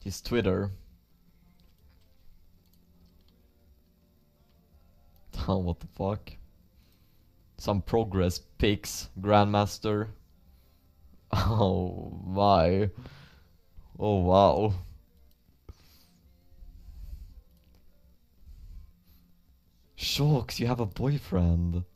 his Twitter. Oh, what the fuck? Some progress pics, Grandmaster. Oh my. Oh wow. Shocks, you have a boyfriend.